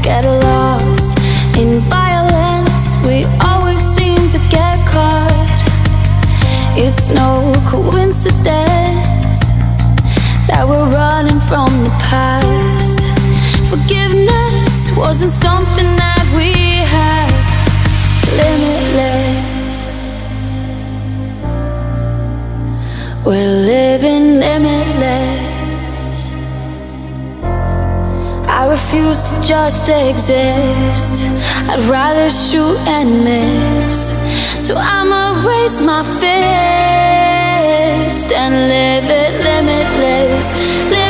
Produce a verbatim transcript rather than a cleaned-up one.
get lost in violence. We always seem to get caught. It's no coincidence that we're running from the past. Forgiveness wasn't something that we had. Limitless, we're living limitless. I refuse to just exist. I'd rather shoot and miss. So I'ma raise my fist and live it limitless. Live